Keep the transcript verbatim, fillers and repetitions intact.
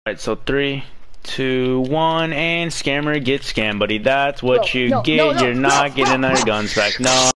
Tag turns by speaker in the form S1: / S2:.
S1: Alright, so three, two, one, and scammer gets scammed, buddy. That's what
S2: Bro,
S1: you
S2: no,
S1: get.
S2: no, no,
S1: You're not
S2: no,
S1: getting
S2: no,
S1: our
S2: no.
S1: guns back. No.